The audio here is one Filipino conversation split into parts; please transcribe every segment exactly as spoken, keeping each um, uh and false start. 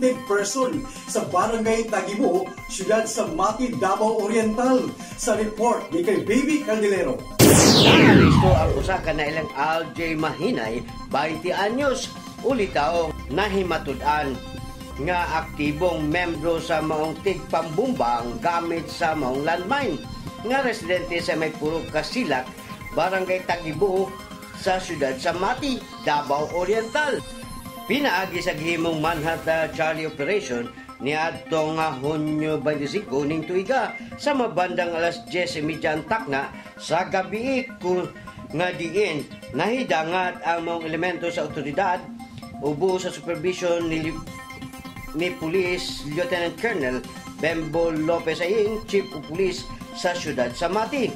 wanted person sa barangay Tagibo, siyudad sa Mati, Davao Oriental. Sa report ni kay Baby Caldilero. Aresto ang usa ka nailang Al J. Mahinay, twenty anyos, ulitaw nahimatud-an nga aktibong membro sa maong tigpambumbang gamit sa maong landmine nga residente sa may puro Kasilak, barangay Tagibo sa siyudad sa Mati, Davao Oriental. Pinaagi sa gihimong Manhattan Charlie Operation ni adtong nga Hunyo twenty-five ning tuiga sa mabandang alas diyes trenta ang takna sa gabi kung nga diin nahidangat ang mga elemento sa otoridad ubo sa supervision ni ni Police Lieutenant Colonel Bembo Lopez Aying, Chief of Police sa siyudad sa Mati.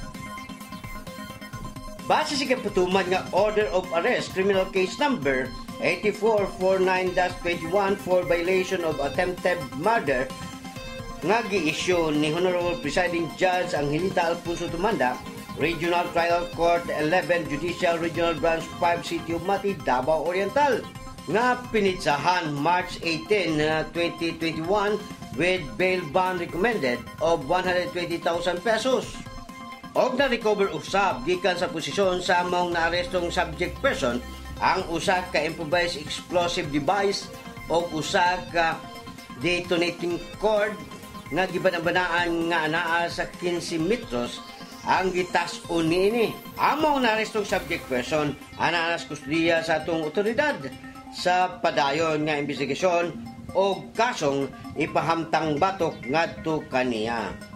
Base sa kapatuman nga Order of Arrest Criminal Case Number eighty-four forty-nine dash twenty-one for violation of attempted murder nga gi-issue ni Honorable Presiding Judge Angelita Alfonso Tumanda, Regional Trial Court eleven Judicial Regional Branch five City of Mati, Davao Oriental nga pinitsahan March eighteenth, twenty twenty-one with bail bond recommended of one hundred twenty thousand pesos. Og na-recover usab gikan sa posisyon sa among naarestong subject person ang usa ka improvised explosive device o usa ka detonating cord nga gibanabανaan nga anaa sa fifteen metros ang gitas-on niini. Among naarestong subject person ana nas kustudiya sa atong otoridad sa padayon nga investigasyon o kasong ipahamtang batok ngadto kaniya.